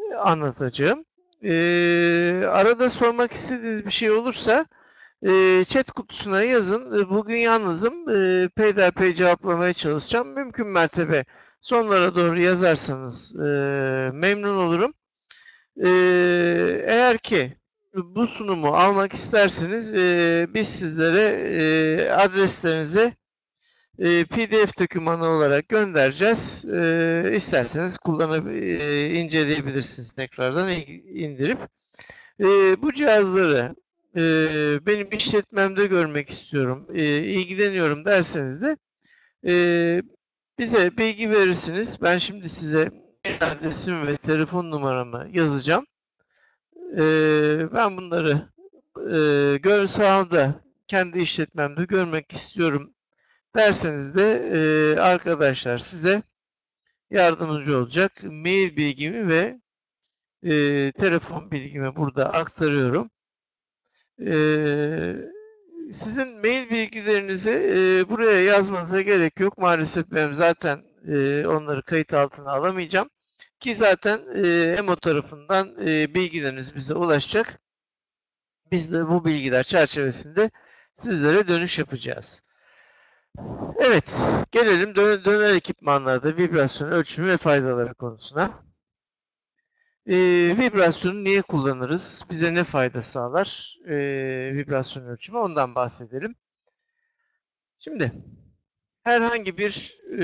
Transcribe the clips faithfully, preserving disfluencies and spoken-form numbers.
anlatacağım. Ee, arada sormak istediğiniz bir şey olursa e, chat kutusuna yazın. E, Bugün yalnızım. E, peyderpey cevaplamaya çalışacağım. Mümkün mertebe sonlara doğru yazarsanız e, memnun olurum. E, Eğer ki bu sunumu almak isterseniz e, biz sizlere e, adreslerinize e, P D F dokümanı olarak göndereceğiz. E, isterseniz kullanıp e, inceleyebilirsiniz tekrardan indirip. E, Bu cihazları e, benim işletmemde görmek istiyorum, e, ilgileniyorum derseniz de e, bize bilgi verirsiniz. Ben şimdi size adresimi ve telefon numaramı yazacağım. E, Ben bunları e, gör sahada kendi işletmemde görmek istiyorum derseniz de e, arkadaşlar size yardımcı olacak. Mail bilgimi ve e, telefon bilgimi burada aktarıyorum. E, Sizin mail bilgilerinizi e, buraya yazmanıza gerek yok. Maalesef ben zaten e, onları kayıt altına alamayacağım. Ki zaten e, EMO tarafından e, bilgileriniz bize ulaşacak. Biz de bu bilgiler çerçevesinde sizlere dönüş yapacağız. Evet, gelelim dö döner ekipmanlarda vibrasyon ölçümü ve faydaları konusuna. Ee, vibrasyonu niye kullanırız? Bize ne fayda sağlar? Ee, vibrasyon ölçümü ondan bahsedelim. Şimdi herhangi bir e,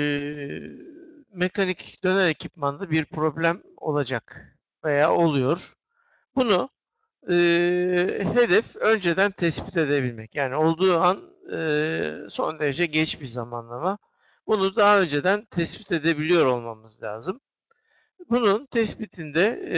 mekanik döner ekipmanda bir problem olacak veya oluyor. Bunu e, hedef önceden tespit edebilmek. Yani olduğu an e, son derece geç bir zamanlama. Bunu daha önceden tespit edebiliyor olmamız lazım. Bunun tespitinde e,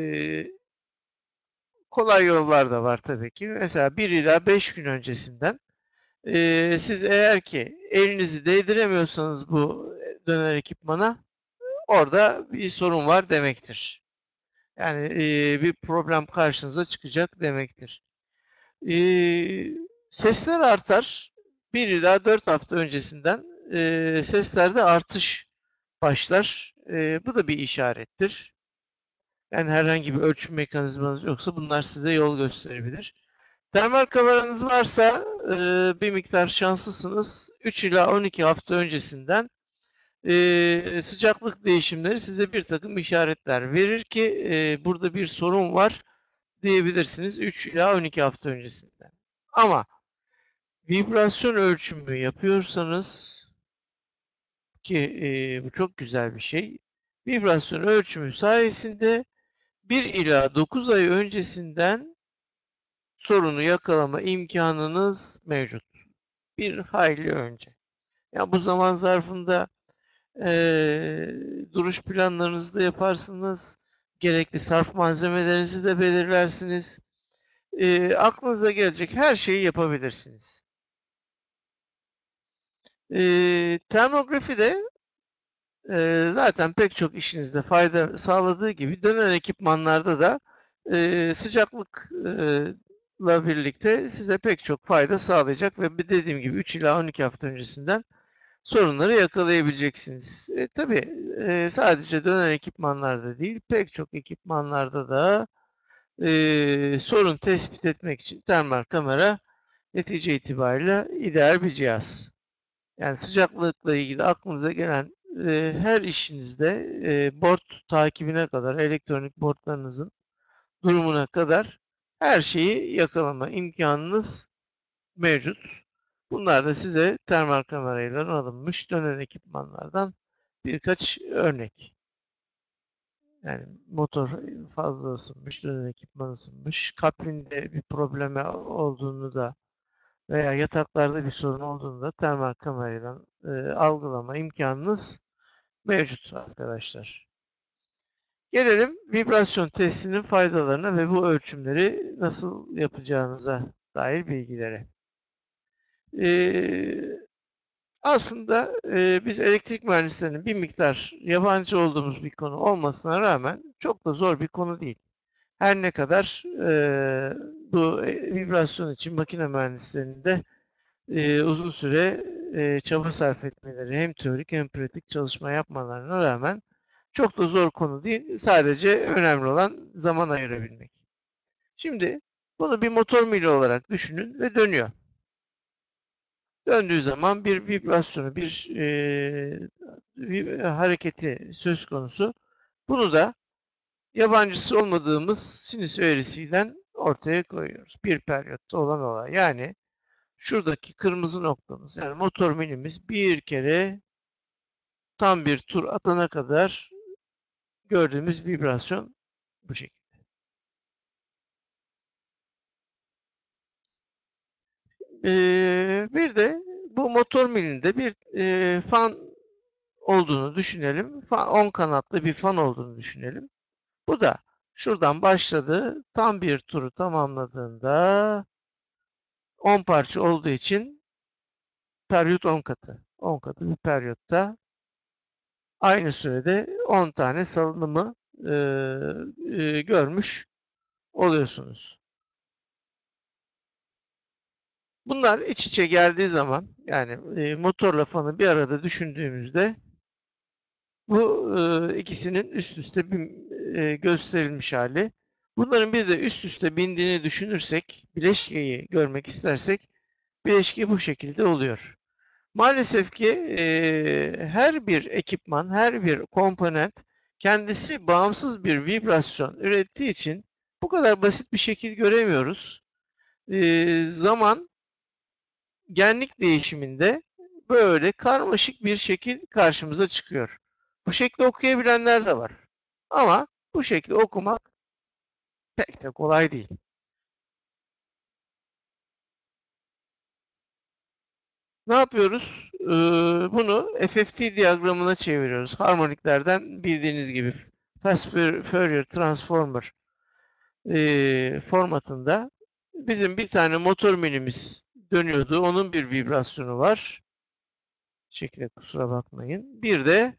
kolay yollar da var tabii ki. Mesela bir ila beş gün öncesinden e, siz eğer ki elinizi değdiremiyorsanız bu döner ekipmana orada bir sorun var demektir. Yani e, bir problem karşınıza çıkacak demektir. E, Sesler artar. Bir ila dört hafta öncesinden e, seslerde artış başlar. E, bu da bir işarettir. Yani herhangi bir ölçüm mekanizmanız yoksa bunlar size yol gösterebilir. Termal kameranız varsa e, bir miktar şanslısınız. üç ila on iki hafta öncesinden e, sıcaklık değişimleri size bir takım işaretler verir ki e, burada bir sorun var diyebilirsiniz üç ila on iki hafta öncesinden. Ama vibrasyon ölçümü yapıyorsanız ki e, bu çok güzel bir şey. Vibrasyon ölçümü sayesinde bir ila dokuz ay öncesinden sorunu yakalama imkanınız mevcut. Bir hayli önce. Ya bu zaman zarfında eee, duruş planlarınızı da yaparsınız. Gerekli sarf malzemelerinizi de belirlersiniz. Eee, aklınıza gelecek her şeyi yapabilirsiniz. Eee termografi de eee, zaten pek çok işinizde fayda sağladığı gibi döner ekipmanlarda da eee, sıcaklıkla birlikte size pek çok fayda sağlayacak ve bir dediğim gibi üç ila on iki hafta öncesinden sorunları yakalayabileceksiniz. E, tabii e, sadece döner ekipmanlarda değil, pek çok ekipmanlarda da e, sorun tespit etmek için termal kamera netice itibariyle ideal bir cihaz. Yani sıcaklıkla ilgili aklınıza gelen e, her işinizde e, board takibine kadar, elektronik boardlarınızın durumuna kadar her şeyi yakalama imkanınız mevcut. Bunlar da size termal kamerayla alınmış dönen ekipmanlardan birkaç örnek. Yani motor fazla ısınmış, dönen ekipman ısınmış. Kaplinde bir problemi olduğunu da veya yataklarda bir sorun olduğunu da termal kamerayla e, algılama imkanınız mevcut arkadaşlar. Gelelim vibrasyon testinin faydalarına ve bu ölçümleri nasıl yapacağınıza dair bilgilere. Ee, Aslında e, biz elektrik mühendislerinin bir miktar yabancı olduğumuz bir konu olmasına rağmen çok da zor bir konu değil. Her ne kadar e, bu e, vibrasyon için makine mühendislerinin de e, uzun süre e, çaba sarf etmeleri hem teorik hem pratik çalışma yapmalarına rağmen Çok da zor konu değil. Sadece önemli olan zaman ayırabilmek. Şimdi bunu bir motor mili olarak düşünün ve dönüyor. Döndüğü zaman bir vibrasyonu, bir, eee, bir hareketi söz konusu. Bunu da yabancısı olmadığımız sinüs eğrisiyle ortaya koyuyoruz. Bir periyotta olan olay. Yani şuradaki kırmızı noktamız, yani motor milimiz bir kere tam bir tur atana kadar gördüğümüz vibrasyon bu şekilde. Ee, bir de bu motor milinde bir e, fan olduğunu düşünelim. on kanatlı bir fan olduğunu düşünelim. Bu da şuradan başladı. Tam bir turu tamamladığında on parça olduğu için periyot on katı. on katı bir periyotta aynı sürede on tane salınımı e, e, görmüş oluyorsunuz. Bunlar iç içe geldiği zaman, yani e, motorla fanı bir arada düşündüğümüzde bu e, ikisinin üst üste bin, e, gösterilmiş hali. Bunların bir de üst üste bindiğini düşünürsek, bileşkeyi görmek istersek, bileşke bu şekilde oluyor. Maalesef ki e, her bir ekipman, her bir komponent kendisi bağımsız bir vibrasyon ürettiği için bu kadar basit bir şekil göremiyoruz. E, zaman genlik değişiminde böyle karmaşık bir şekil karşımıza çıkıyor. Bu şekli okuyabilenler de var. Ama bu şekli okumak pek de kolay değil. Ne yapıyoruz? Ee, bunu F F T diyagramına çeviriyoruz. Harmoniklerden bildiğiniz gibi Fast Fourier Transformer e, formatında bizim bir tane motor milimiz dönüyordu. Onun bir vibrasyonu var. Şekilde kusura bakmayın. Bir de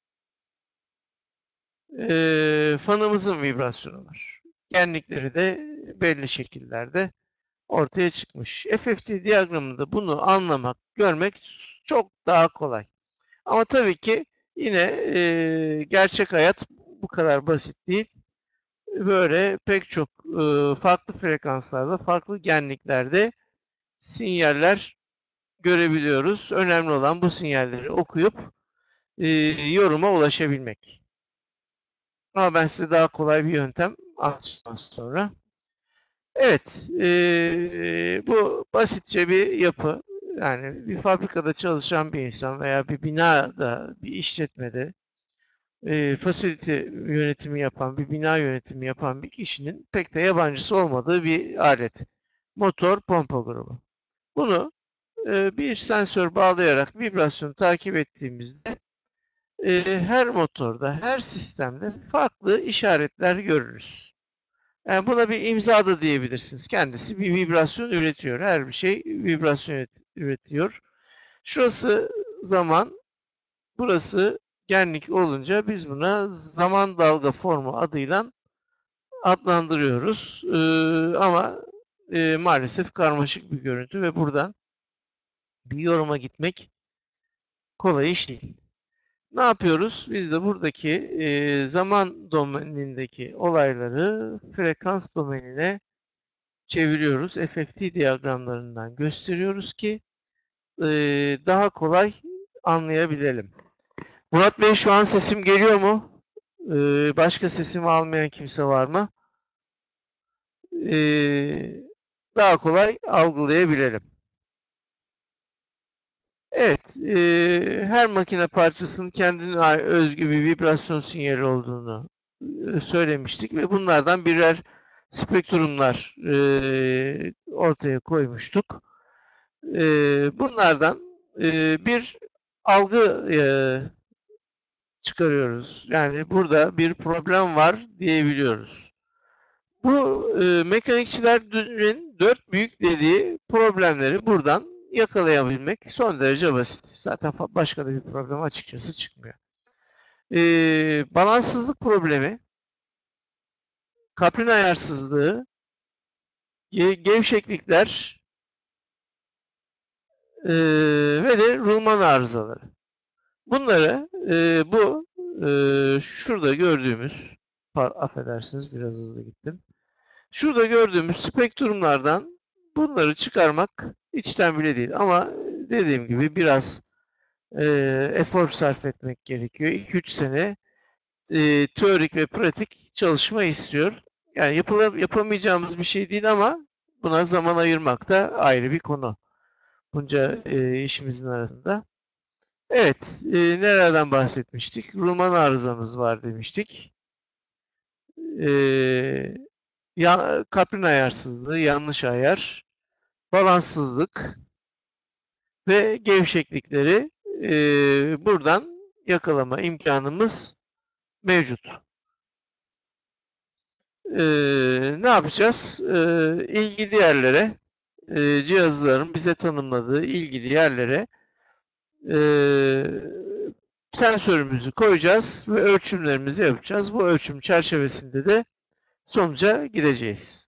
e, fanımızın vibrasyonu var. Genlikleri de belli şekillerde ortaya çıkmış. F F T diyagramında bunu anlamak, görmek çok daha kolay. Ama tabii ki yine e, gerçek hayat bu kadar basit değil. Böyle pek çok e, farklı frekanslarda, farklı genliklerde sinyaller görebiliyoruz. Önemli olan bu sinyalleri okuyup e, yoruma ulaşabilmek. Ama ben size daha kolay bir yöntem anlatacağım sonra. Evet, e, bu basitçe bir yapı. Yani bir fabrikada çalışan bir insan veya bir binada, bir işletmede e, facility yönetimi yapan, bir bina yönetimi yapan bir kişinin pek de yabancısı olmadığı bir alet. Motor pompa grubu. Bunu e, bir sensör bağlayarak vibrasyonu takip ettiğimizde e, her motorda, her sistemde farklı işaretler görürüz. Yani buna bir imza da diyebilirsiniz. Kendisi bir vibrasyon üretiyor. Her bir şey vibrasyon üretiyor. Şurası zaman, burası genlik olunca biz buna zaman dalga formu adıyla adlandırıyoruz. Ee, ama e, maalesef karmaşık bir görüntü ve buradan bir yoruma gitmek kolay iş değil. Ne yapıyoruz? Biz de buradaki e, zaman domenindeki olayları frekans domenine çeviriyoruz. F F T diyagramlarından gösteriyoruz ki e, daha kolay anlayabilelim. Murat Bey, şu an sesim geliyor mu? E, başka sesimi almayan kimse var mı? E, daha kolay algılayabilelim. Evet, e, her makine parçasının kendine özgü bir vibrasyon sinyali olduğunu e, söylemiştik ve bunlardan birer spektrumlar e, ortaya koymuştuk. E, bunlardan e, bir algı e, çıkarıyoruz. Yani burada bir problem var diyebiliyoruz. Bu e, mekanikçilerin dört büyük dediği problemleri buradan yakalayabilmek son derece basit. Zaten başka da bir problem açıkçası çıkmıyor. E, Balanssızlık problemi, kaprin ayarsızlığı, ge- gevşeklikler e, ve de rulman arızaları. Bunları e, bu e, şurada gördüğümüz, affedersiniz biraz hızlı gittim. Şurada gördüğümüz spektrumlardan bunları çıkarmak içten bile değil. Ama dediğim gibi biraz e, efor sarf etmek gerekiyor. iki üç sene e, teorik ve pratik çalışma istiyor. Yani yapıla, yapamayacağımız bir şey değil ama buna zaman ayırmak da ayrı bir konu. Bunca e, işimizin arasında. Evet, e, nelerden bahsetmiştik? Ruman arızamız var demiştik. E, ya, kaprin ayarsızlığı, yanlış ayar, balanssızlık ve gevşeklikleri e, buradan yakalama imkanımız mevcut. E, ne yapacağız? E, ilgili yerlere, e, cihazların bize tanımladığı ilgili yerlere e, sensörümüzü koyacağız ve ölçümlerimizi yapacağız. Bu ölçüm çerçevesinde de sonuca gideceğiz.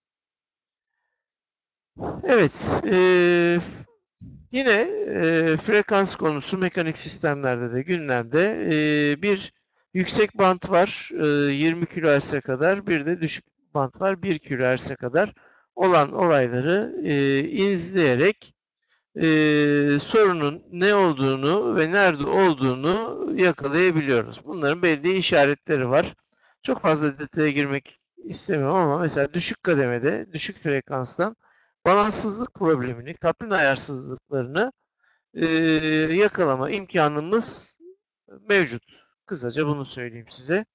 Evet, e, yine e, frekans konusu mekanik sistemlerde de gündemde. E, bir yüksek bant var e, yirmi kilohertz'e kadar, bir de düşük bant var bir kilohertz'e kadar olan olayları e, izleyerek e, sorunun ne olduğunu ve nerede olduğunu yakalayabiliyoruz. Bunların belli işaretleri var. Çok fazla detaya girmek istemiyorum ama mesela düşük kademede, düşük frekanstan balanssızlık problemini, kaprin ayarsızlıklarını e, yakalama imkanımız mevcut. Kısaca bunu söyleyeyim size.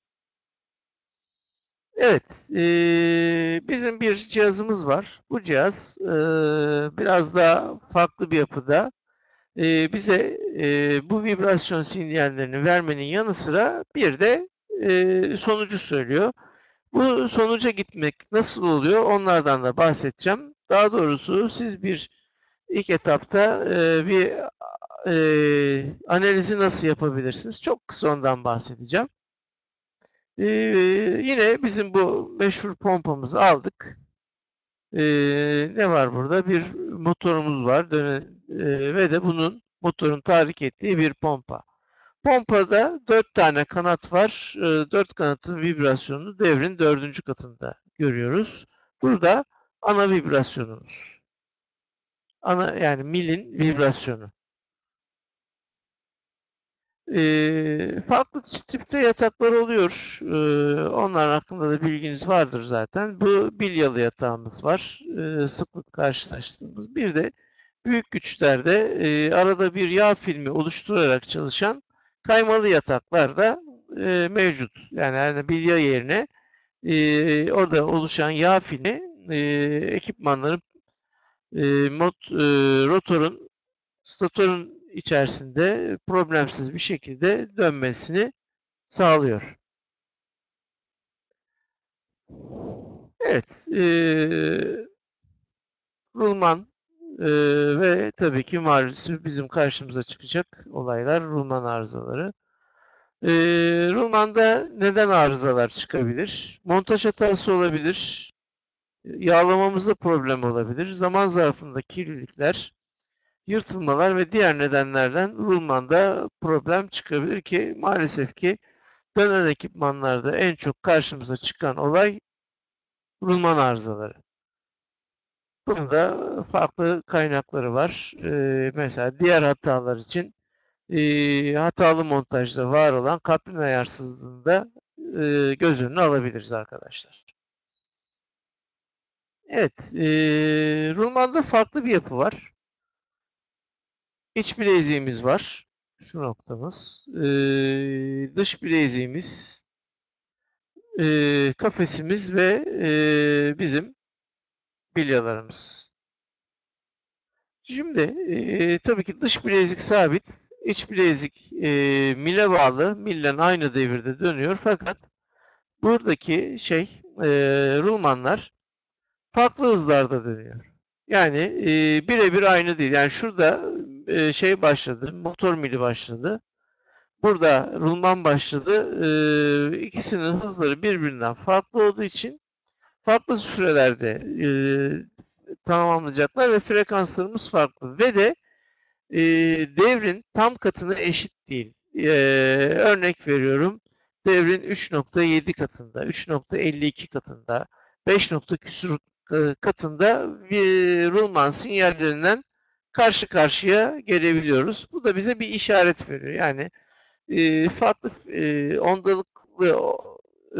Evet, e, bizim bir cihazımız var. Bu cihaz e, biraz daha farklı bir yapıda. E, bize e, bu vibrasyon sinyallerini vermenin yanı sıra bir de e, sonucu söylüyor. Bu sonuca gitmek nasıl oluyor? Onlardan da bahsedeceğim. Daha doğrusu siz bir ilk etapta e, bir e, analizi nasıl yapabilirsiniz? Çok kısa ondan bahsedeceğim. E, yine bizim bu meşhur pompamızı aldık. E, ne var burada? Bir motorumuz var. Döne, e, ve de bunun motorun tahrik ettiği bir pompa. Pompada dört tane kanat var. E, dört kanatın vibrasyonunu devrin dördüncü katında görüyoruz. Burada ana vibrasyonumuz. Ana yani milin vibrasyonu. E, farklı tipte yataklar oluyor. E, onlar hakkında da bilginiz vardır zaten. Bu bilyalı yatağımız var. E, sıklık karşılaştığımız. Bir de büyük güçlerde e, arada bir yağ filmi oluşturarak çalışan kaymalı yataklar da e, mevcut. Yani, yani bilya yerine e, orada oluşan yağ filmi e, ekipmanların e, mod, e, rotorun statorun içerisinde problemsiz bir şekilde dönmesini sağlıyor. Evet, e, rulman e, ve tabii ki maalesef bizim karşımıza çıkacak olaylar rulman arızaları. E, rulmanda neden arızalar çıkabilir? Montaj hatası olabilir, yağlamamızda problem olabilir, zaman zarfında kirlilikler, yırtılmalar ve diğer nedenlerden rulmanda problem çıkabilir ki maalesef ki dönen ekipmanlarda en çok karşımıza çıkan olay rulman arızaları. Bunun da farklı kaynakları var. Ee, mesela diğer hatalar için e, hatalı montajda var olan kaprin ayarsızlığında e, göz önüne alabiliriz arkadaşlar. Evet, e, rulmanda farklı bir yapı var. İç bileziğimiz var. Şu noktamız. E, dış bileziğimiz, e, kafesimiz ve e, bizim bilyalarımız. Şimdi e, tabii ki dış bilezik sabit, iç bilezik e, mile bağlı, millen aynı devirde dönüyor. Fakat buradaki şey e, rulmanlar farklı hızlarda dönüyor. Yani e, birebir aynı değil. Yani şurada e, şey başladı, motor mili başladı. Burada rulman başladı. E, ikisinin hızları birbirinden farklı olduğu için farklı sürelerde e, tamamlayacaklar ve frekanslarımız farklı. Ve de e, devrin tam katına eşit değil. Ee, örnek veriyorum. Devrin üç nokta yedi katında, üç nokta elli iki katında, beş nokta küsur e, katında bir rulman sinyallerinden karşı karşıya gelebiliyoruz. Bu da bize bir işaret veriyor. Yani e, farklı e, ondalıklı e,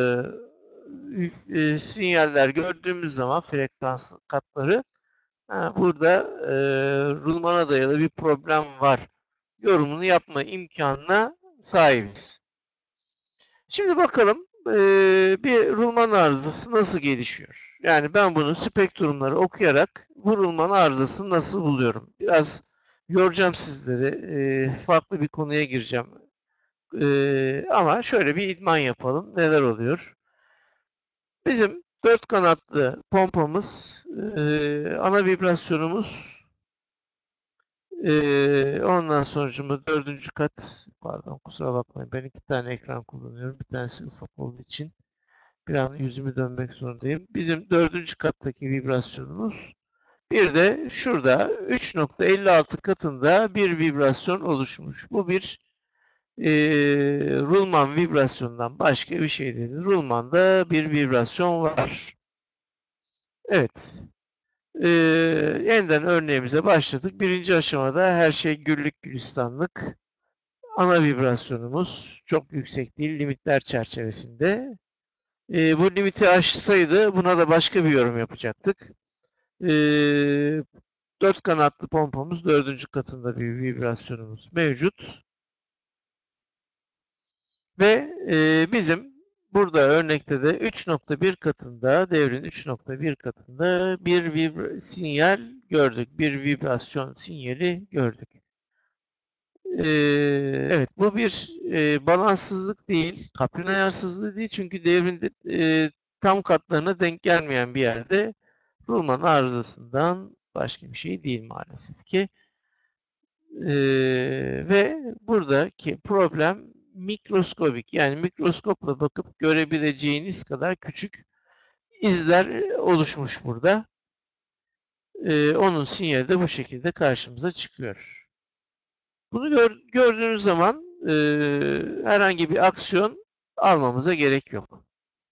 e, sinyaller gördüğümüz zaman frekans katları, ha, burada e, rulmana dayalı bir problem var yorumunu yapma imkanına sahibiz. Şimdi bakalım e, bir rulman arızası nasıl gelişiyor? Yani ben bunu spektrumları okuyarak bu rulman arızasını nasıl buluyorum? Biraz yoracağım sizleri. E, farklı bir konuya gireceğim. E, ama şöyle bir idman yapalım. Neler oluyor? Bizim dört kanatlı pompamız, e, ana vibrasyonumuz, e, ondan sonucuma dördüncü kat, pardon kusura bakmayın, ben iki tane ekran kullanıyorum. Bir tanesi ufak olduğu için bir an yüzümü dönmek zorundayım. Bizim dördüncü kattaki vibrasyonumuz, bir de şurada üç nokta elli altı katında bir vibrasyon oluşmuş. Bu bir e, rulman vibrasyonundan başka bir şey değil. Rulmanda bir vibrasyon var. Evet. Ee, yeniden örneğimize başladık. Birinci aşamada her şey güllük gülistanlık. Ana vibrasyonumuz çok yüksek değil, limitler çerçevesinde. Ee, bu limiti aşsaydı buna da başka bir yorum yapacaktık. Ee, dört kanatlı pompamız dördüncü katında bir vibrasyonumuz mevcut. Ve e, bizim burada örnekte de üç nokta bir katında, devrin üç nokta bir katında bir vibra- sinyal gördük. Bir vibrasyon sinyali gördük. Ee, evet, bu bir e, balanssızlık değil, kapın ayarsızlığı değil. Çünkü devrinde e, tam katlarına denk gelmeyen bir yerde rulman arızasından başka bir şey değil maalesef ki. Ee, ve buradaki problem mikroskobik. Yani mikroskopla bakıp görebileceğiniz kadar küçük izler oluşmuş burada. Ee, onun sinyali de bu şekilde karşımıza çıkıyor. Bunu gör, gördüğünüz zaman e, herhangi bir aksiyon almamıza gerek yok.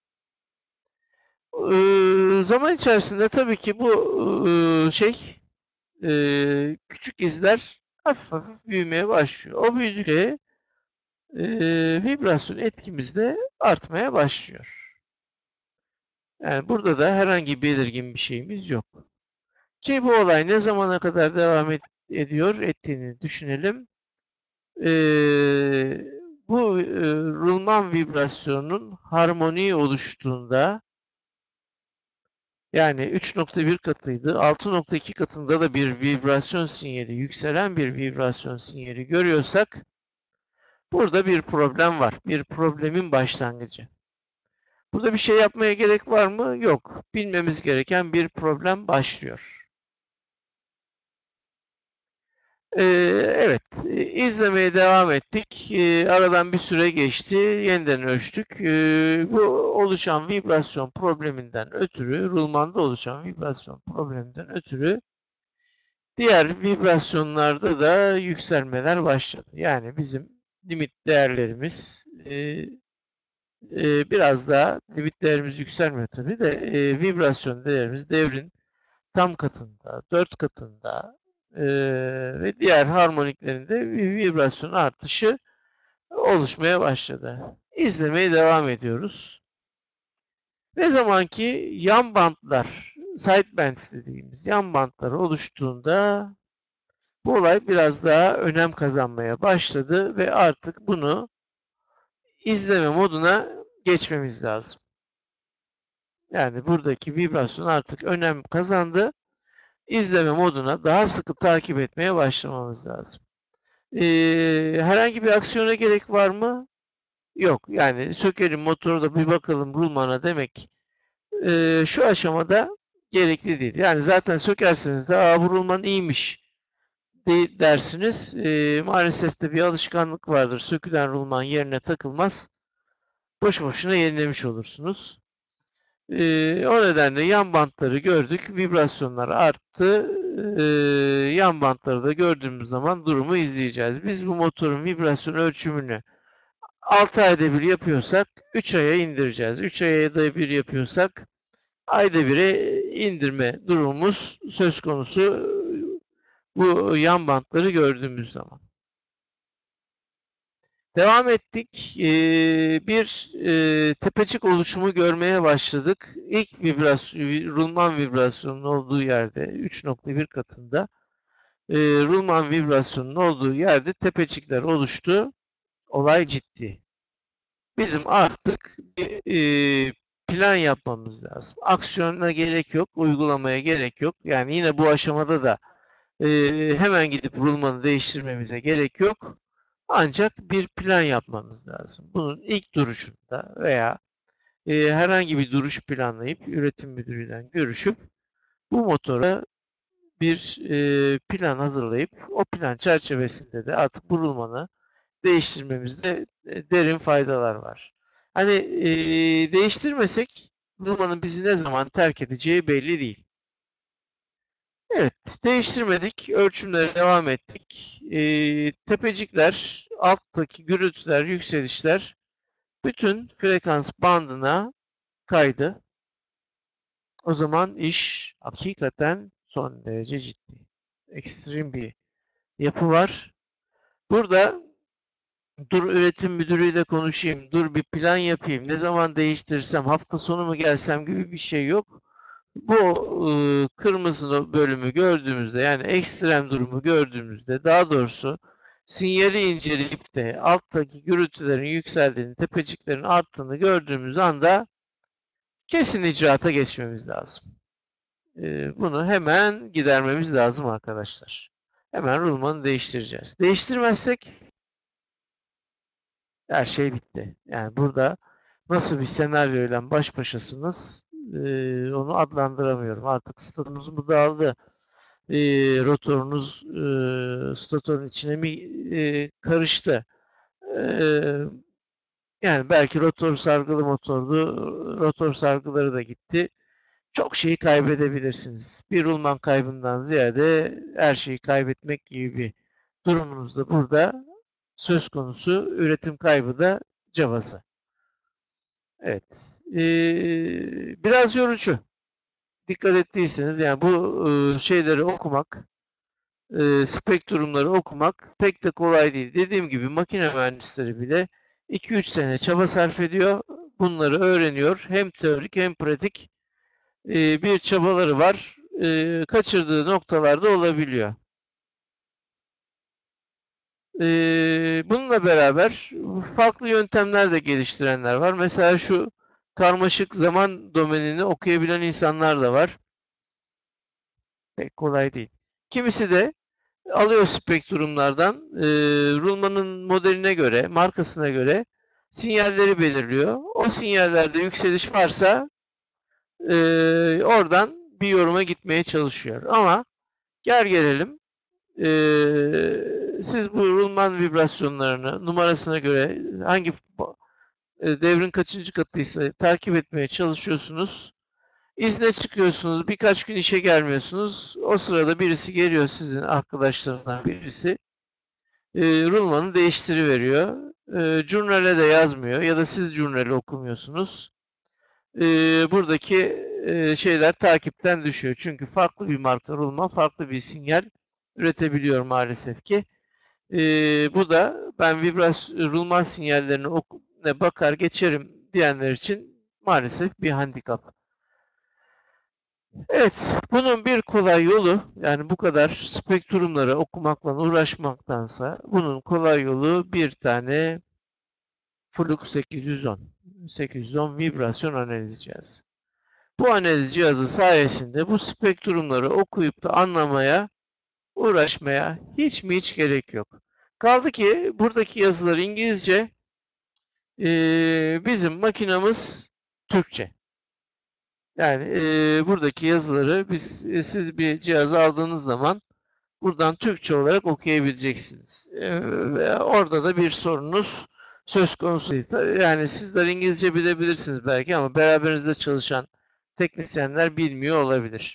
E, zaman içerisinde tabii ki bu e, şey e, küçük izler hafif hafif büyümeye başlıyor. O büyüdükçe e, vibrasyon etkimiz de artmaya başlıyor. Yani burada da herhangi belirgin bir şeyimiz yok. Ki bu olay ne zamana kadar devam et, ediyor, ettiğini düşünelim. Ee, bu e, rulman vibrasyonunun harmoniği oluştuğunda, yani üç nokta bir katıydı, altı nokta iki katında da bir vibrasyon sinyali, yükselen bir vibrasyon sinyali görüyorsak burada bir problem var. Bir problemin başlangıcı. Burada bir şey yapmaya gerek var mı? Yok. Bilmemiz gereken bir problem başlıyor. Ee, evet, e, izlemeye devam ettik. Ee, aradan bir süre geçti, yeniden ölçtük. Ee, bu oluşan vibrasyon probleminden ötürü, rulmanda oluşan vibrasyon probleminden ötürü diğer vibrasyonlarda da yükselmeler başladı. Yani bizim limit değerlerimiz e, e, biraz daha, limit değerimiz yükselmiyor tabii de e, vibrasyon değerimiz devrin tam katında, dört katında e, ve diğer harmoniklerinde bir vibrasyon artışı oluşmaya başladı. İzlemeye devam ediyoruz. Ne zaman ki yan bantlar, sidebands dediğimiz yan bantlar oluştuğunda bu olay biraz daha önem kazanmaya başladı ve artık bunu izleme moduna geçmemiz lazım. Yani buradaki vibrasyon artık önem kazandı. İzleme moduna daha sıkı takip etmeye başlamamız lazım. Ee, herhangi bir aksiyona gerek var mı? Yok. Yani sökelim motoru da bir bakalım rulmana demek e, şu aşamada gerekli değil. Yani zaten sökerseniz de Aa, bu rulman iyiymiş de, dersiniz. E, maalesef de bir alışkanlık vardır. Sökülen rulman yerine takılmaz. Boşu boşuna yenilemiş olursunuz. Ee, o nedenle yan bantları gördük. Vibrasyonlar arttı. Ee, yan bantları da gördüğümüz zaman durumu izleyeceğiz. Biz bu motorun vibrasyon ölçümünü altı ayda bir yapıyorsak üç aya indireceğiz. üç ayda bir yapıyorsak ayda bire indirme durumumuz söz konusu bu yan bantları gördüğümüz zaman. Devam ettik. Ee, bir e, tepecik oluşumu görmeye başladık. İlk vibrasyon, rulman vibrasyonunun olduğu yerde üç nokta bir katında e, rulman vibrasyonunun olduğu yerde tepecikler oluştu. Olay ciddi. Bizim artık bir e, plan yapmamız lazım. Aksiyona gerek yok, uygulamaya gerek yok. Yani yine bu aşamada da e, hemen gidip rulmanı değiştirmemize gerek yok. Ancak bir plan yapmamız lazım. Bunun ilk duruşunda veya e, herhangi bir duruş planlayıp üretim müdürüyle görüşüp bu motora bir e, plan hazırlayıp o plan çerçevesinde de artık bu rulmanı değiştirmemizde e, derin faydalar var. Hani e, değiştirmesek rulmanın bizi ne zaman terk edeceği belli değil. Evet, değiştirmedik. Ölçümlere devam ettik. Ee, tepecikler, alttaki gürültüler, yükselişler bütün frekans bandına kaydı. O zaman iş hakikaten son derece ciddi. Ekstrem bir yapı var. Burada dur üretim müdürüyle konuşayım, dur bir plan yapayım, ne zaman değiştirsem, hafta sonu mu gelsem gibi bir şey yok. Bu e, kırmızı bölümü gördüğümüzde yani ekstrem durumu gördüğümüzde daha doğrusu sinyali inceleyip de alttaki gürültülerin yükseldiğini, tepeciklerin arttığını gördüğümüz anda kesin icraata geçmemiz lazım. E, bunu hemen gidermemiz lazım arkadaşlar. Hemen rulmanı değiştireceğiz. Değiştirmezsek her şey bitti. Yani burada nasıl bir senaryoyla baş başasınız e, onu adlandıramıyorum. Artık statünüz mu dağıldı? E, rotorunuz e, statorun içine mi e, karıştı? E, yani belki rotor sargılı motordu. Rotor sargıları da gitti. Çok şeyi kaybedebilirsiniz. Bir rulman kaybından ziyade her şeyi kaybetmek gibi bir durumunuz da burada söz konusu. Üretim kaybı da cabası. Evet. Ee, biraz yorucu. Dikkat ettiyseniz yani bu e, şeyleri okumak, e, spektrumları okumak pek de kolay değil. Dediğim gibi makine mühendisleri bile iki üç sene çaba sarf ediyor. Bunları öğreniyor. Hem teorik hem pratik e, bir çabaları var. E, kaçırdığı noktalarda olabiliyor. E, bununla beraber farklı yöntemler de geliştirenler var. Mesela şu karmaşık zaman domenini okuyabilen insanlar da var. Pek kolay değil. Kimisi de alıyor spektrumlardan e, rulmanın modeline göre, markasına göre sinyalleri belirliyor. O sinyallerde yükseliş varsa e, oradan bir yoruma gitmeye çalışıyor. Ama gel gelelim e, siz bu rulman vibrasyonlarını numarasına göre hangi e, devrin kaçıncı katıysa takip etmeye çalışıyorsunuz. İzne çıkıyorsunuz, birkaç gün işe gelmiyorsunuz. O sırada birisi geliyor sizin arkadaşlarından birisi. E, rulmanı değiştiriveriyor. E, jurnale de yazmıyor ya da siz jurnali okumuyorsunuz. E, buradaki e, şeyler takipten düşüyor. Çünkü farklı bir marka rulman farklı bir sinyal üretebiliyor maalesef ki. E, bu da ben vibrasyon rulman sinyallerine oku, ne bakar geçerim diyenler için maalesef bir handikap. Evet, bunun bir kolay yolu, yani bu kadar spektrumları okumakla uğraşmaktansa, bunun kolay yolu bir tane Flux sekiz yüz on. sekiz yüz on vibrasyon analiz cihazı. Bu analiz cihazı sayesinde bu spektrumları okuyup da anlamaya, uğraşmaya hiç mi hiç gerek yok. Kaldı ki buradaki yazılar İngilizce, ee, bizim makinamız Türkçe. Yani e, buradaki yazıları biz e, siz bir cihaz aldığınız zaman buradan Türkçe olarak okuyabileceksiniz. E, ve orada da bir sorunuz söz konusu değil. Yani sizler İngilizce bilebilirsiniz belki ama beraberinizde çalışan teknisyenler bilmiyor olabilir.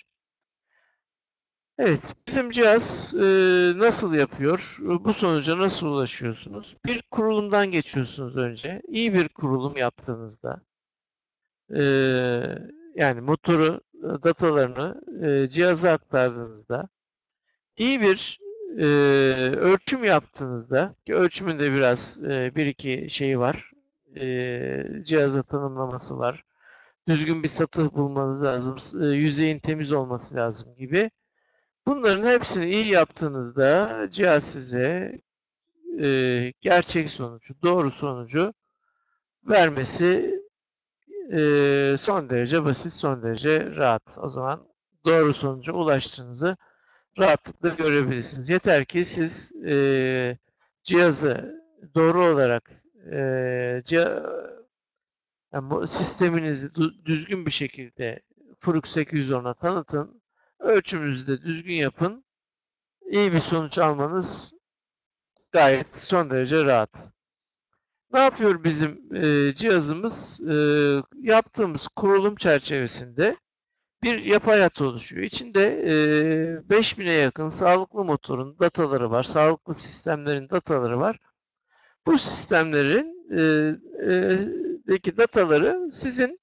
Evet, bizim cihaz e, nasıl yapıyor? Bu sonuca nasıl ulaşıyorsunuz? Bir kurulumdan geçiyorsunuz önce. İyi bir kurulum yaptığınızda, e, yani motoru, e, datalarını e, cihaza aktardığınızda, iyi bir e, ölçüm yaptığınızda, ki ölçümün de biraz e, bir iki şeyi var, e, cihaza tanımlaması var. Düzgün bir satı bulmanız lazım, s- e, yüzeyin temiz olması lazım gibi. Bunların hepsini iyi yaptığınızda cihaz size e, gerçek sonucu, doğru sonucu vermesi e, son derece basit, son derece rahat. O zaman doğru sonuca ulaştığınızı rahatlıkla görebilirsiniz. Yeter ki siz e, cihazı doğru olarak e, ciha- yani bu sisteminizi du- düzgün bir şekilde Furuk sekiz yüz ona tanıtın. Ölçümünüzü de düzgün yapın. İyi bir sonuç almanız gayet son derece rahat. Ne yapıyor bizim e, cihazımız? E, yaptığımız kurulum çerçevesinde bir yapay hat oluşuyor. İçinde e, beş bine yakın sağlıklı motorun dataları var. Sağlıklı sistemlerin dataları var. Bu sistemlerin e, e, deki dataları sizin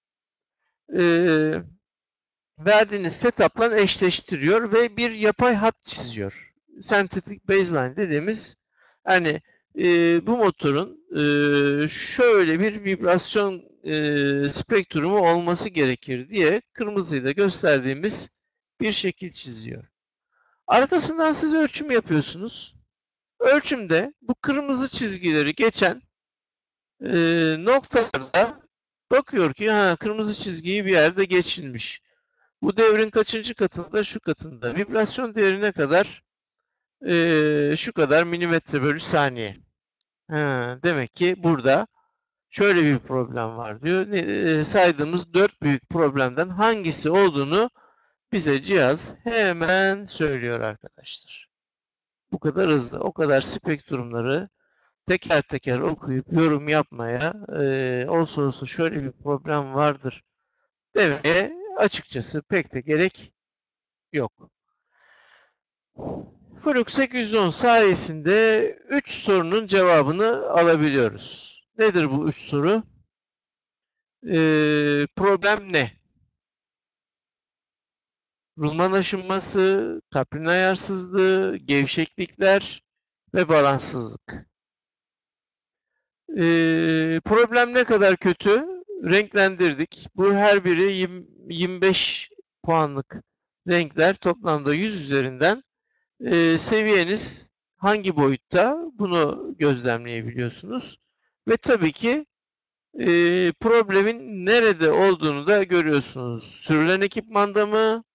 e, verdiğiniz setup'la eşleştiriyor ve bir yapay hat çiziyor. Synthetic baseline dediğimiz, hani e, bu motorun e, şöyle bir vibrasyon e, spektrumu olması gerekir diye kırmızıyla gösterdiğimiz bir şekil çiziyor. Arkasından siz ölçüm yapıyorsunuz. Ölçümde bu kırmızı çizgileri geçen e, noktalarda bakıyor ki ha, kırmızı çizgiyi bir yerde geçilmiş. Bu devrin kaçıncı katında? Şu katında. Vibrasyon değerine kadar eee, şu kadar milimetre bölü saniye. Ha, demek ki burada şöyle bir problem var diyor. Ne- eee, saydığımız dört büyük problemden hangisi olduğunu bize cihaz hemen söylüyor arkadaşlar. Bu kadar hızlı, o kadar spektrumları teker teker okuyup yorum yapmaya, eee olsa olsa şöyle bir problem vardır demeye açıkçası pek de gerek yok. Flux sekiz yüz on sayesinde üç sorunun cevabını alabiliyoruz. Nedir bu üç soru? Ee, problem ne? Rulman aşınması, kaprin ayarsızlığı, gevşeklikler ve balanssızlık. Ee, problem ne kadar kötü? Renklendirdik. Bu her biri yirmi, yirmi beş puanlık renkler, toplamda yüz üzerinden e, seviyeniz hangi boyutta, bunu gözlemleyebiliyorsunuz. Ve tabii ki e, problemin nerede olduğunu da görüyorsunuz. Sürülen ekipmanda mı,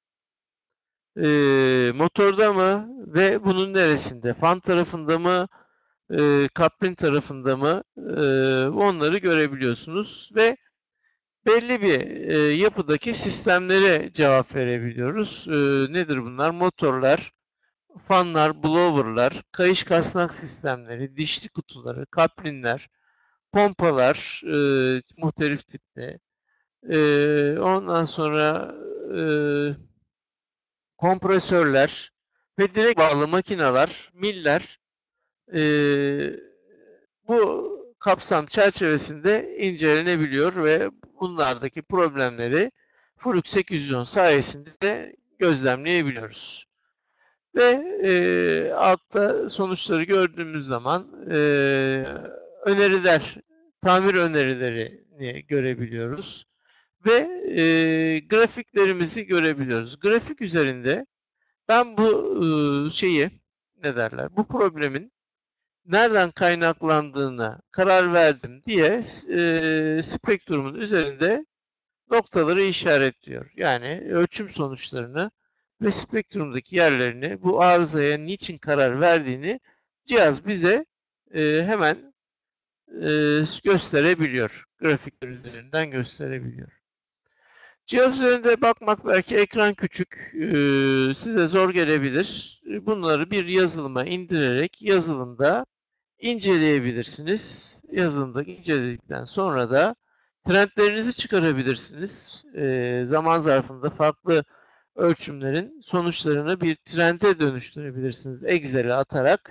e, motorda mı ve bunun neresinde? Fan tarafında mı, e, kaprin tarafında mı? E, onları görebiliyorsunuz ve belli bir e, yapıdaki sistemlere cevap verebiliyoruz. E, nedir bunlar? Motorlar, fanlar, blowerlar, kayış kasnak sistemleri, dişli kutuları, kaplinler, pompalar e, muhtelif tipte. E, ondan sonra e, kompresörler ve direkt bağlı makineler, miller e, bu kapsam çerçevesinde incelenebiliyor ve bunlardaki problemleri Flux sekiz yüz on sayesinde de gözlemleyebiliyoruz. Ve e, altta sonuçları gördüğümüz zaman e, öneriler, tamir önerilerini görebiliyoruz. Ve e, grafiklerimizi görebiliyoruz. Grafik üzerinde ben bu e, şeyi, ne derler, bu problemin nereden kaynaklandığına karar verdim diye e, spektrumun üzerinde noktaları işaretliyor. Yani ölçüm sonuçlarını ve spektrumdaki yerlerini, bu arızaya niçin karar verdiğini cihaz bize e, hemen e, gösterebiliyor. Grafikler üzerinden gösterebiliyor. Cihaz üzerinde bakmak, belki ekran küçük, e, size zor gelebilir. Bunları bir yazılıma indirerek yazılımda inceleyebilirsiniz. Yazılımda inceledikten sonra da Trendlerinizi çıkarabilirsiniz. E, zaman zarfında farklı ölçümlerin sonuçlarını bir trende dönüştürebilirsiniz Excel'e atarak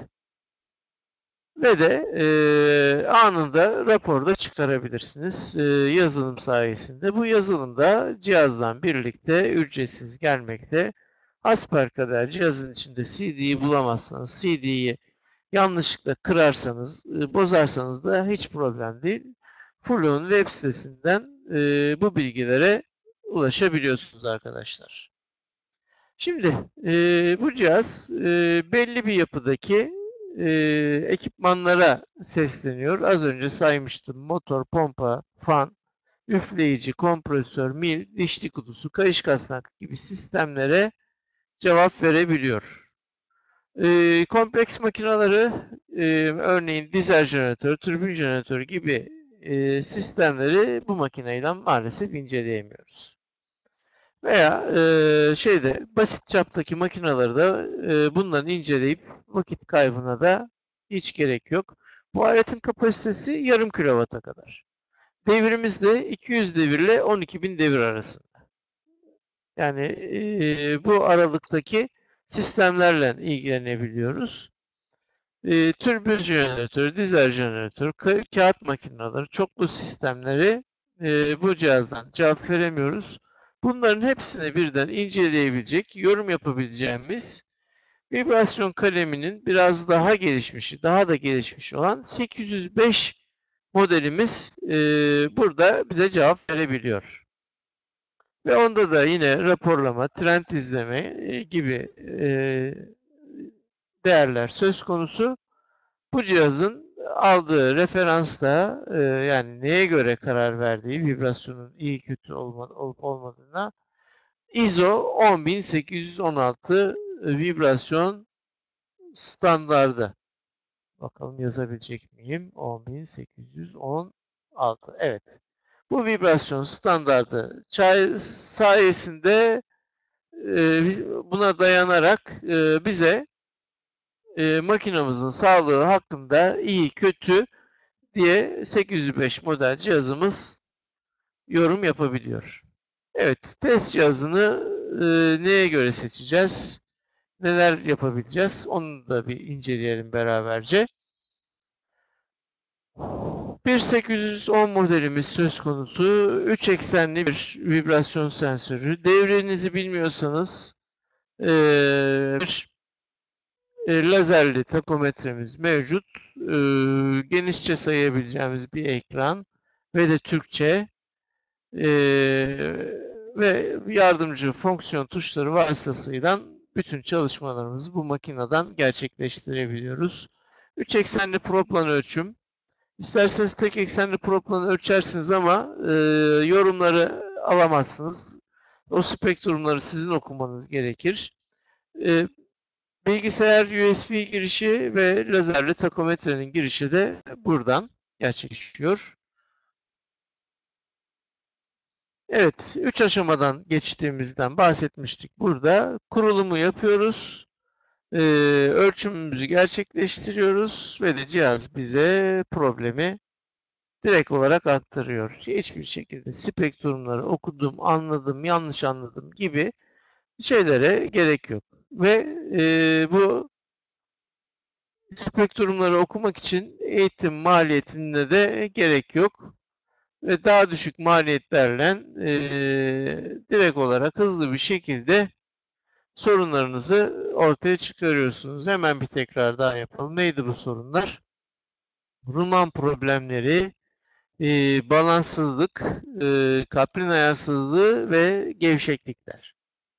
ve de e, anında raporda çıkarabilirsiniz e, yazılım sayesinde. Bu yazılım da cihazdan birlikte ücretsiz gelmekte. Hasbelkader cihazın içinde C D'yi bulamazsanız, C D'yi yanlışlıkla kırarsanız, e, bozarsanız da hiç problem değil. Flu'nun web sitesinden e, bu bilgilere ulaşabiliyorsunuz arkadaşlar. Şimdi e, bu cihaz e, belli bir yapıdaki e, ekipmanlara sesleniyor. Az önce saymıştım. Motor, pompa, fan, üfleyici, kompresör, mil, dişli kutusu, kayış kasnak gibi sistemlere cevap verebiliyor. E, kompleks makinaları, e, örneğin dizel jeneratör, türbin jeneratörü gibi e, sistemleri bu makineyle maalesef inceleyemiyoruz. Veya e, şeyde basit çaptaki makinaları da e, bundan inceleyip vakit kaybına da hiç gerek yok. Bu aletin kapasitesi yarım kilovata kadar. Devrimiz de iki yüz devirle on iki bin devir arasında. Yani e, bu aralıktaki sistemlerle ilgilenebiliyoruz. E, türbin jeneratörü, dizel jeneratör, ka kağıt makineleri, çoklu sistemleri e, bu cihazdan cevap veremiyoruz. Bunların hepsini birden inceleyebilecek, yorum yapabileceğimiz vibrasyon kaleminin biraz daha gelişmişi, daha da gelişmiş olan sekiz yüz beş modelimiz e, burada bize cevap verebiliyor. Ve onda da yine raporlama, trend izleme e, gibi e, değerler söz konusu. Bu cihazın aldığı referansta e, yani neye göre karar verdiği vibrasyonun iyi kötü olma, olup olmadığına I S O on bin sekiz yüz on altı vibrasyon standardı. Bakalım yazabilecek miyim? on bin sekiz yüz on altı. Evet. Bu vibrasyon standardı sayesinde e, buna dayanarak e, bize e, makinamızın sağlığı hakkında iyi kötü diye sekiz yüz beş model cihazımız yorum yapabiliyor. Evet, test cihazını e, neye göre seçeceğiz? Neler yapabileceğiz? Onu da bir inceleyelim beraberce. bir sekiz yüz on modelimiz söz konusu. üç eksenli bir vibrasyon sensörü. Devrenizi bilmiyorsanız e, bir e, lazerli takometremiz mevcut. E, genişçe sayabileceğimiz bir ekran ve de Türkçe e, ve yardımcı fonksiyon tuşları vasıtasıyla bütün çalışmalarımızı bu makineden gerçekleştirebiliyoruz. üç eksenli proplan ölçüm. İsterseniz tek eksenli proplan ölçersiniz ama e, yorumları alamazsınız. O spektrumları sizin okumanız gerekir. E, Bilgisayar U S B girişi ve lazerli takometrenin girişi de buradan gerçekleşiyor. Evet, üç aşamadan geçtiğimizden bahsetmiştik burada. Kurulumu yapıyoruz. Ee, ölçümümüzü gerçekleştiriyoruz ve de cihaz bize problemi direkt olarak aktarıyor. Hiçbir şekilde spektrumları okudum, anladım, yanlış anladım gibi şeylere gerek yok. Ve e, bu spektrumları okumak için eğitim maliyetine de gerek yok. Ve daha düşük maliyetlerle e, direkt olarak hızlı bir şekilde sorunlarınızı ortaya çıkarıyorsunuz. Hemen bir tekrar daha yapalım. Neydi bu sorunlar? Rulman problemleri, e, balanssızlık, e, kaprin ayarsızlığı ve gevşeklikler.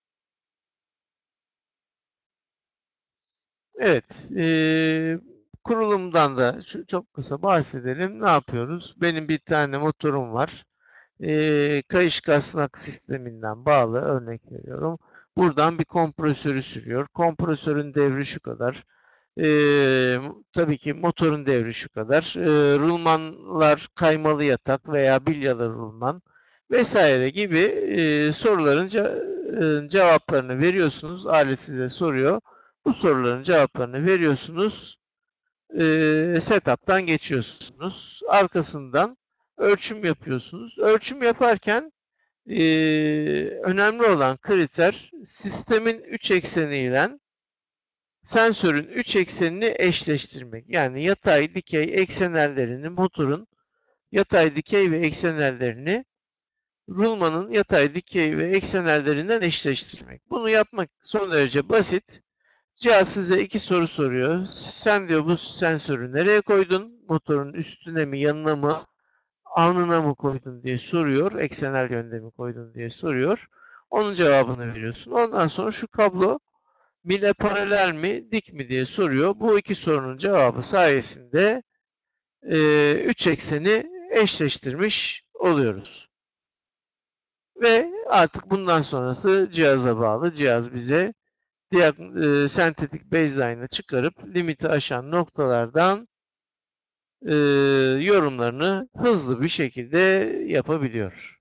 Evet, e, kurulumdan da şu- çok kısa bahsedelim. Ne yapıyoruz? Benim bir tane motorum var. E, kayış kasnak sisteminden bağlı örnek veriyorum. Buradan bir kompresörü sürüyor. Kompresörün devri şu kadar. E, tabii ki motorun devri şu kadar. E, rulmanlar kaymalı yatak veya bilyalı rulman vesaire gibi e, soruların ce- e, cevaplarını veriyorsunuz. Alet size soruyor. Bu soruların cevaplarını veriyorsunuz. E, setup'tan geçiyorsunuz. Arkasından ölçüm yapıyorsunuz. Ölçüm yaparken e, önemli olan kriter sistemin üç ekseniyle sensörün üç eksenini eşleştirmek. Yani yatay, dikey eksenellerini motorun yatay, dikey ve eksenellerini rulmanın yatay, dikey ve eksenellerinden eşleştirmek. Bunu yapmak son derece basit. Cihaz size iki soru soruyor. Sen diyor bu sensörü nereye koydun? Motorun üstüne mi, yanına mı, alnına mı koydun diye soruyor. Eksenel yönde mi koydun diye soruyor. Onun cevabını veriyorsun. Ondan sonra şu kablo mile paralel mi, dik mi diye soruyor. Bu iki sorunun cevabı sayesinde e, üç ekseni eşleştirmiş oluyoruz. Ve artık bundan sonrası cihaza bağlı. Cihaz bize diag- e, sentetik baseline'ı çıkarıp limiti aşan noktalardan e, yorumlarını hızlı bir şekilde yapabiliyor.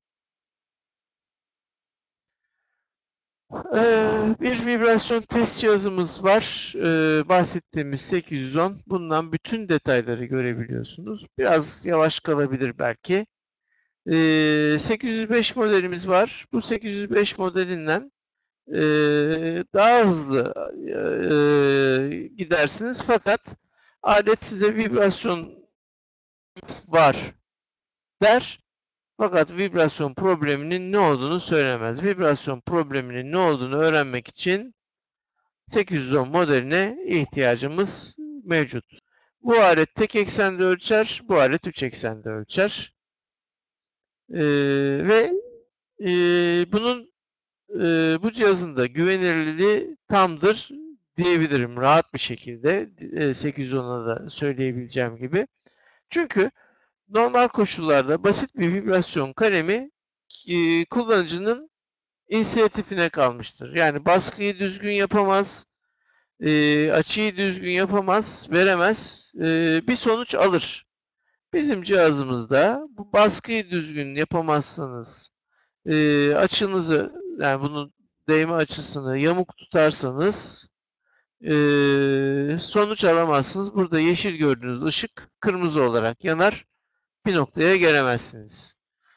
E, bir vibrasyon test cihazımız var. E, bahsettiğimiz sekiz yüz on. Bundan bütün detayları görebiliyorsunuz. Biraz yavaş kalabilir belki. E, sekiz yüz beş modelimiz var. Bu sekiz yüz beş modelinden e, daha hızlı e, gidersiniz fakat alet size vibrasyon var der fakat vibrasyon probleminin ne olduğunu söylemez. Vibrasyon probleminin ne olduğunu öğrenmek için sekiz yüz on modeline ihtiyacımız mevcut. Bu alet tek eksende ölçer, bu alet üç eksende ölçer. Ee, ve e, bunun e, bu cihazın da güvenilirliği tamdır diyebilirim rahat bir şekilde. E, sekiz yüz ona da söyleyebileceğim gibi. Çünkü normal koşullarda basit bir vibrasyon kalemi e, kullanıcının inisiyatifine kalmıştır. Yani baskıyı düzgün yapamaz, e, açıyı düzgün yapamaz, veremez, e, bir sonuç alır. Bizim cihazımızda bu baskıyı düzgün yapamazsanız, e, açınızı yani bunun değme açısını yamuk tutarsanız e, sonuç alamazsınız. Burada yeşil gördüğünüz ışık kırmızı olarak yanar. Bir noktaya gelemezsiniz.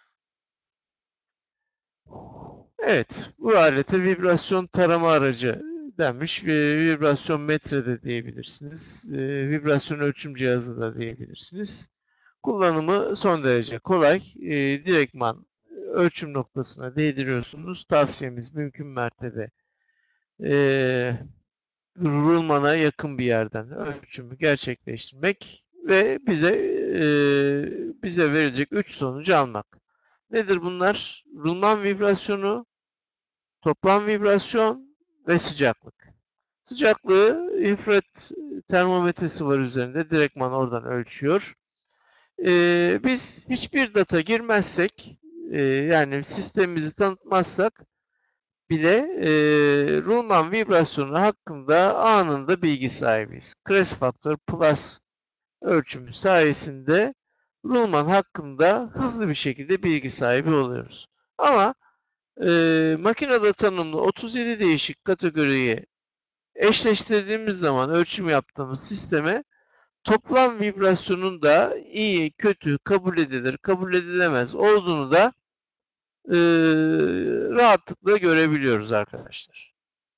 Evet, bu alete vibrasyon tarama aracı denmiş. E, vibrasyon metre de diyebilirsiniz. E, vibrasyon ölçüm cihazı da diyebilirsiniz. Kullanımı son derece kolay. E, direktman ölçüm noktasına değdiriyorsunuz. Tavsiyemiz mümkün mertebe e, rulmana yakın bir yerden ölçümü gerçekleştirmek ve bize e, bize verecek üç sonucu almak. Nedir bunlar? Rulman vibrasyonu, toplam vibrasyon ve sıcaklık. Sıcaklığı infrared termometresi var üzerinde. Direktman oradan ölçüyor. Ee, biz hiçbir data girmezsek, e, yani sistemimizi tanıtmazsak bile e, Rulman vibrasyonu hakkında anında bilgi sahibiyiz. Crash Factor Plus ölçümü sayesinde Rulman hakkında hızlı bir şekilde bilgi sahibi oluyoruz. Ama e, makinede tanımlı otuz yedi değişik kategoriyi eşleştirdiğimiz zaman ölçüm yaptığımız sisteme toplam vibrasyonun da iyi, kötü, kabul edilir, kabul edilemez olduğunu da e, rahatlıkla görebiliyoruz arkadaşlar.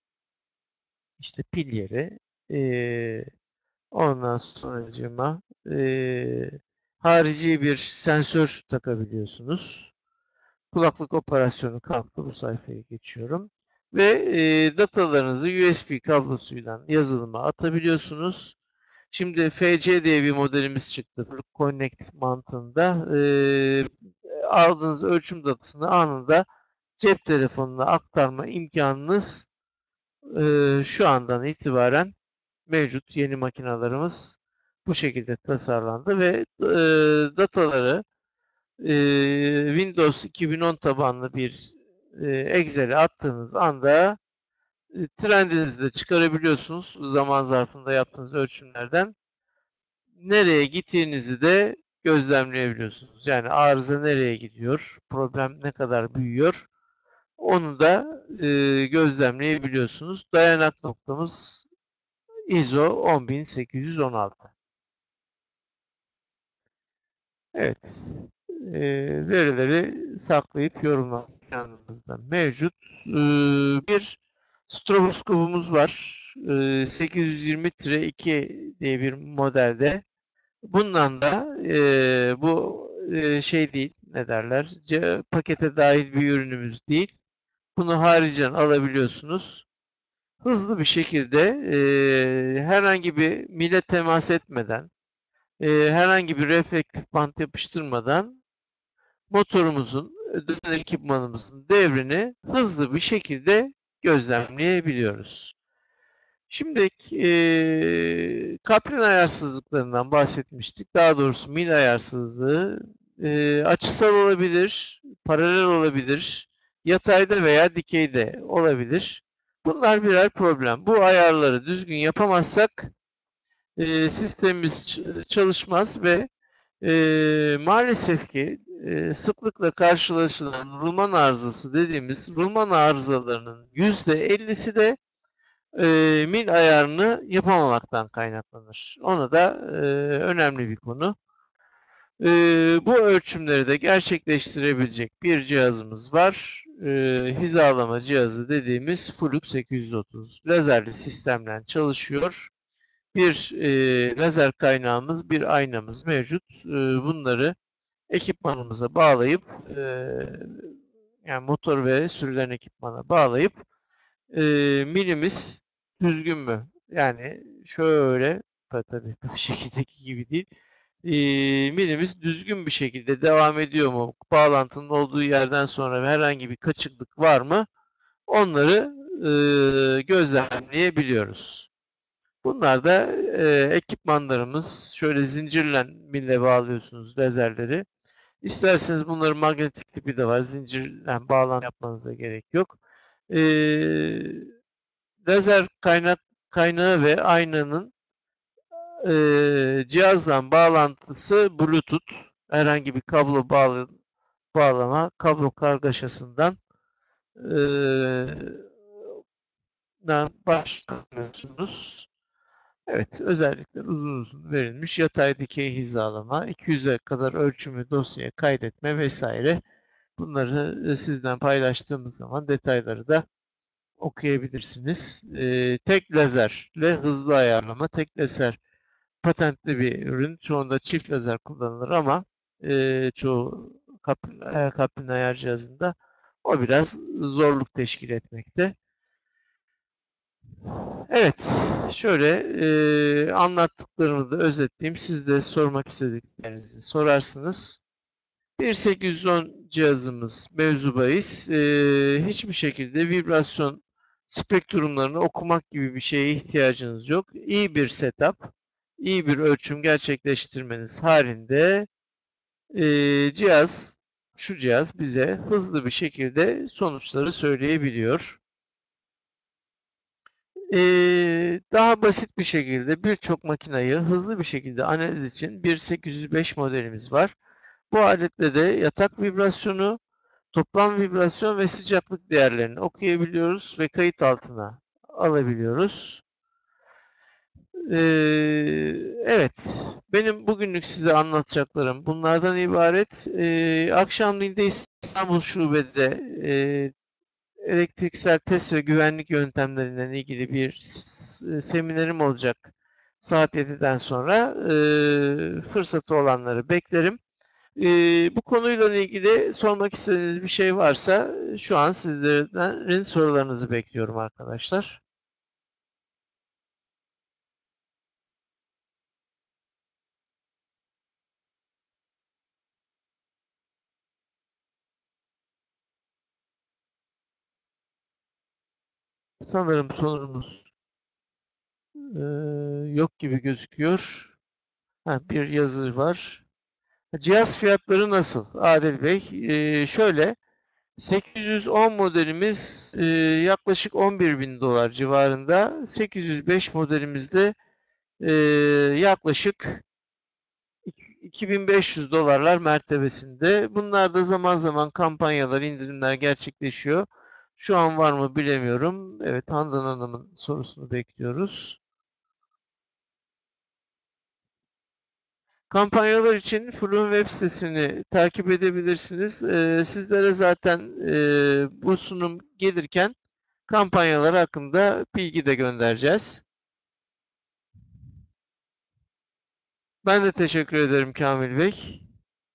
İşte pil yeri, e, ondan sonracığıma e, harici bir sensör takabiliyorsunuz. Kulaklık operasyonu kalktı. Bu sayfaya geçiyorum. Ve e, datalarınızı U S B kablosuyla yazılıma atabiliyorsunuz. Şimdi F C diye bir modelimiz çıktı. Connect mantığında. E, aldığınız ölçüm datasını anında cep telefonuna aktarma imkanınız e, şu andan itibaren mevcut. Yeni makinalarımız bu şekilde tasarlandı ve e, dataları e, Windows iki bin on tabanlı bir e, Excel'e attığınız anda e, trendinizi de çıkarabiliyorsunuz zaman zarfında yaptığınız ölçümlerden. Nereye gittiğinizi de gözlemleyebiliyorsunuz. Yani arıza nereye gidiyor, problem ne kadar büyüyor, onu da e, gözlemleyebiliyorsunuz. Dayanak noktamız ISO on bin sekiz yüz on altı. Evet. e, verileri saklayıp yorumlamak imkanımızda mevcut. E, bir stroboskopumuz var. E, sekiz yüz yirmi iki diye bir modelde. Bundan da e, bu e, şey değil, ne derler, ce- pakete dahil bir ürünümüz değil. Bunu haricen alabiliyorsunuz. Hızlı bir şekilde e, herhangi bir mile temas etmeden, e, herhangi bir reflektif bant yapıştırmadan motorumuzun, dönen ekipmanımızın devrini hızlı bir şekilde gözlemleyebiliyoruz. Şimdi eee kaplan ayarsızlıklarından bahsetmiştik. Daha doğrusu mil ayarsızlığı eee, açısal olabilir, paralel olabilir, yatayda veya dikeyde olabilir. Bunlar birer problem. Bu ayarları düzgün yapamazsak eee, sistemimiz ç- çalışmaz ve eee, maalesef ki eee, sıklıkla karşılaşılan rulman arızası dediğimiz rulman arızalarının yüzde ellisi de eee, mil ayarını yapamamaktan kaynaklanır. Onu da eee, önemli bir konu. Eee, bu ölçümleri de gerçekleştirebilecek bir cihazımız var. Eee, hizalama cihazı dediğimiz Flux sekiz yüz otuz lazerli sistemle çalışıyor. Bir eee, lazer kaynağımız, bir aynamız mevcut. Eee, bunları ekipmanımıza bağlayıp eee, yani motor ve sürülen ekipmana bağlayıp eee, milimiz düzgün mü? Yani şöyle, ta- tabii bu şekildeki gibi değil. Eee, milimiz düzgün bir şekilde devam ediyor mu? Bağlantının olduğu yerden sonra herhangi bir kaçıklık var mı? Onları eee, gözlemleyebiliyoruz. Bunlar da eee, ekipmanlarımız. Şöyle zincirle mille bağlıyorsunuz lazerleri. İsterseniz bunların magnetik tipi de var. Zincirle bağlantı yapmanıza gerek yok. Eee lazer kaynak kaynağı ve aynanın eee, cihazla bağlantısı Bluetooth. Herhangi bir kablo bağlı, bağlama, kablo kargaşasından eee başlamıyorsunuz. Evet, özellikler uzun uzun verilmiş. Yatay dikey hizalama, iki yüze kadar ölçümü dosyaya kaydetme vesaire. Bunları sizden paylaştığımız zaman detayları da okuyabilirsiniz. Ee, tek lazerle hızlı ayarlama, tek lazer patentli bir ürün. Çoğunda çift lazer kullanılır ama e, çoğu kapın, kapın ayar cihazında o biraz zorluk teşkil etmekte. Evet, şöyle e, anlattıklarımı da özetleyeyim. Siz de sormak istediklerinizi sorarsınız. bir sekiz yüz on cihazımız mevzu bahis. E, hiçbir şekilde vibrasyon spektrumlarını okumak gibi bir şeye ihtiyacınız yok. İyi bir setup, iyi bir ölçüm gerçekleştirmeniz halinde e, cihaz, şu cihaz bize hızlı bir şekilde sonuçları söyleyebiliyor. Eee, daha basit bir şekilde birçok makinayı hızlı bir şekilde analiz için bir sekiz yüz beş modelimiz var. Bu aletle de yatak vibrasyonu, toplam vibrasyon ve sıcaklık değerlerini okuyabiliyoruz ve kayıt altına alabiliyoruz. Eee, evet, benim bugünlük size anlatacaklarım bunlardan ibaret. Eee akşamleyin de İstanbul Şube'de eee elektriksel test ve güvenlik yöntemlerinden ilgili bir s- seminerim olacak saat yediden sonra. Ee, fırsatı olanları beklerim. Ee, bu konuyla ilgili sormak istediğiniz bir şey varsa şu an sizlerin sorularınızı bekliyorum arkadaşlar. Sanırım sorumuz ee, yok gibi gözüküyor. Ha, bir yazı var. Cihaz fiyatları nasıl? Adil Bey, Ee, şöyle. sekiz yüz on modelimiz e, yaklaşık on bir bin dolar civarında. sekiz yüz beş modelimizde e, yaklaşık iki bin beş yüz dolarlar mertebesinde. Bunlarda zaman zaman kampanyalar, indirimler gerçekleşiyor. Şu an var mı bilemiyorum. Evet, Handan Hanım'ın sorusunu bekliyoruz. Kampanyalar için Flu'nun web sitesini takip edebilirsiniz. Ee, sizlere zaten e, bu sunum gelirken kampanyalar hakkında bilgi de göndereceğiz. Ben de teşekkür ederim Kamil Bey.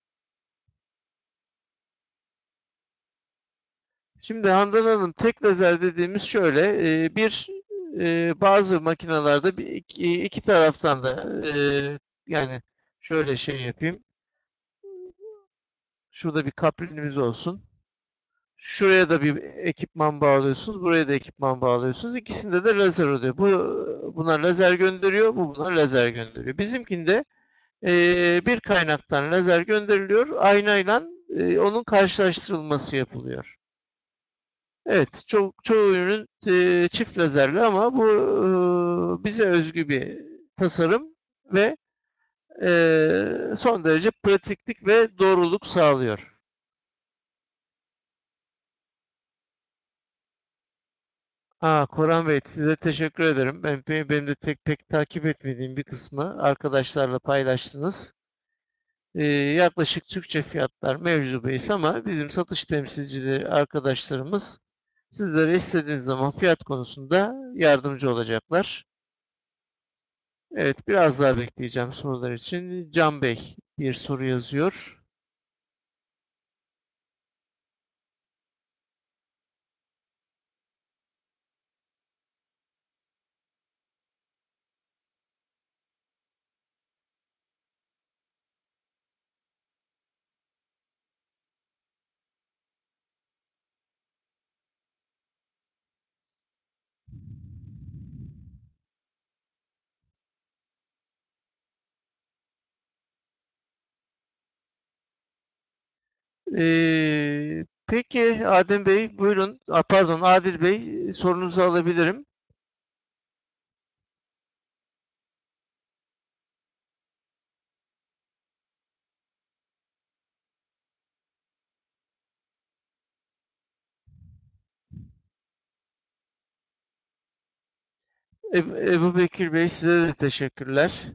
Şimdi Handan Hanım, tek lazer dediğimiz şöyle, e, bir e, bazı makinalarda bir iki, iki taraftan da e, yani şöyle şey yapayım. Şurada bir kaplinimiz olsun. Şuraya da bir ekipman bağlıyorsunuz. Buraya da ekipman bağlıyorsunuz. İkisinde de lazer oluyor. Bu buna lazer gönderiyor. Bu buna lazer gönderiyor. Bizimkinde e, bir kaynaktan lazer gönderiliyor. Aynayla e, onun karşılaştırılması yapılıyor. Evet, çok çoğu ürün e, çift lazerli ama bu e, bize özgü bir tasarım ve e, son derece pratiklik ve doğruluk sağlıyor. Aa, Koran Bey, size teşekkür ederim. Ben, benim de tek pek takip etmediğim bir kısmı arkadaşlarla paylaştınız. Ee, yaklaşık Türkçe fiyatlar mevzu bahis ama bizim satış temsilcileri arkadaşlarımız sizlere istediğiniz zaman fiyat konusunda yardımcı olacaklar. Evet, biraz daha bekleyeceğim sorular için. Can Bey bir soru yazıyor. Ee, peki Adem Bey, buyurun. Aa, pardon, Adil Bey, sorunuzu alabilirim. Ebu, Ebu Bekir Bey, size de teşekkürler.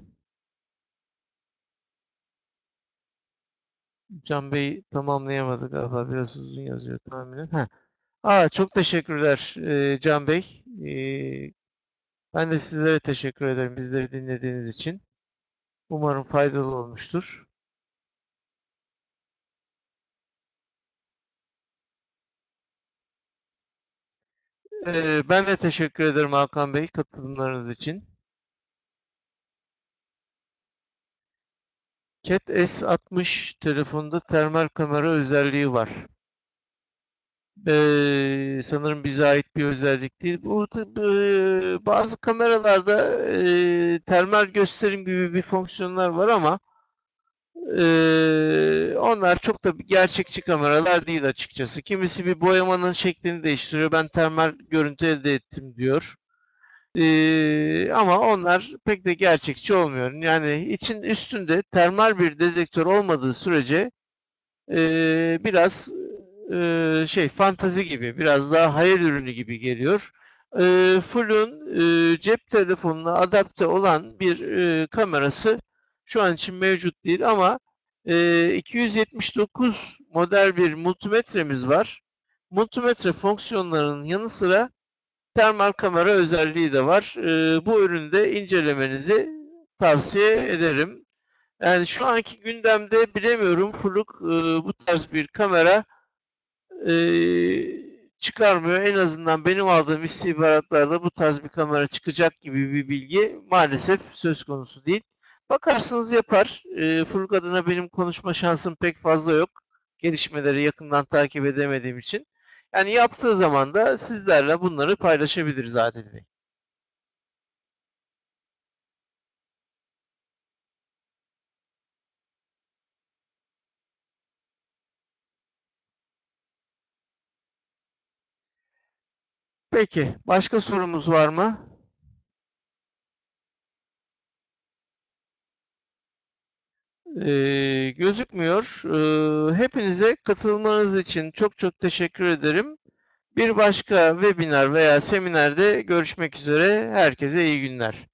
Can Bey tamamlayamadı galiba. Biraz uzun yazıyor tahminen. Heh. Aa, çok teşekkürler e, Can Bey. E, ben de sizlere teşekkür ederim bizleri dinlediğiniz için. Umarım faydalı olmuştur. E, ben de teşekkür ederim Hakan Bey katılımlarınız için. Cat S altmış telefonda termal kamera özelliği var. E, sanırım bize ait bir özellik değil. Bu e, bazı kameralarda e, termal gösterim gibi bir fonksiyonlar var ama Eee, onlar çok da gerçekçi kameralar değil açıkçası. Kimisi bir boyamanın şeklini değiştiriyor. Ben termal görüntü elde ettim diyor. Eee, ama onlar pek de gerçekçi olmuyor. Yani için üstünde termal bir dedektör olmadığı sürece eee, biraz eee, şey fantazi gibi, biraz daha hayal ürünü gibi geliyor. Eee Full'un eee, cep telefonuna adapte olan bir eee, kamerası şu an için mevcut değil ama eee, iki yüz yetmiş dokuz model bir multimetremiz var. Multimetre fonksiyonlarının yanı sıra termal kamera özelliği de var. Eee, bu üründe incelemenizi tavsiye ederim. Yani şu anki gündemde bilemiyorum Fuluk e, bu tarz bir kamera e, çıkarmıyor. En azından benim aldığım istihbaratlarda bu tarz bir kamera çıkacak gibi bir bilgi maalesef söz konusu değil. Bakarsınız yapar. E, Fuluk adına benim konuşma şansım pek fazla yok. Gelişmeleri yakından takip edemediğim için. Yani yaptığı zaman da sizlerle bunları paylaşabiliriz Adil Bey. Peki, başka sorumuz var mı? Ee, gözükmüyor. Ee, hepinize katılmanız için çok çok teşekkür ederim. Bir başka webinar veya seminerde görüşmek üzere. Herkese iyi günler.